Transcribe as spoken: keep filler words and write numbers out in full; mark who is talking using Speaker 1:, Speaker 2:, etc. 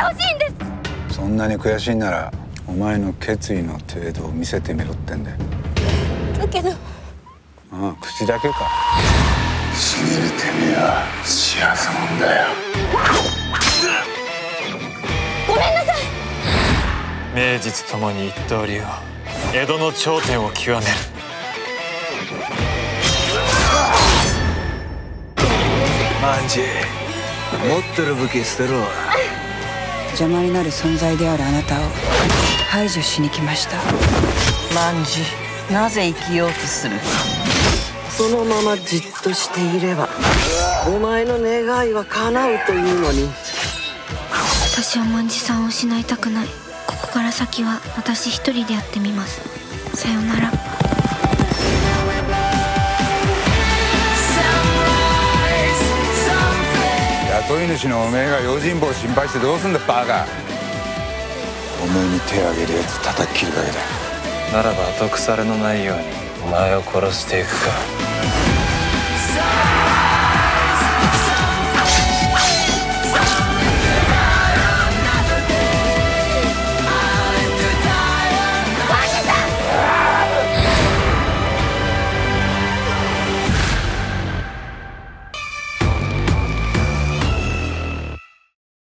Speaker 1: しいんです。
Speaker 2: そんなに悔しいならお前の決意の程度を見せてみろってんだよ。
Speaker 1: だけど。
Speaker 2: ああ、口だけか。
Speaker 3: 死ねるてめえは幸せもんだよ。
Speaker 1: ごめんなさい。
Speaker 4: 名実ともに一刀流を江戸の頂点を極める。
Speaker 5: 万次、持ってる武器捨てろ。
Speaker 6: 邪魔になる存在であるあなたを排除しに来ました。
Speaker 7: 万次、なぜ生きようとする？そのままじっとしていればお前の願いは叶うというのに。
Speaker 8: 私は万次さんを失いたくない。ここから先は私一人でやってみます。さようなら。
Speaker 2: 雇い主のおめえが用心棒を心配してどうすんだバカ。
Speaker 3: お前に手を挙げるやつ叩き切るだけだ。
Speaker 4: ならば後腐れのないようにお前を殺していくか。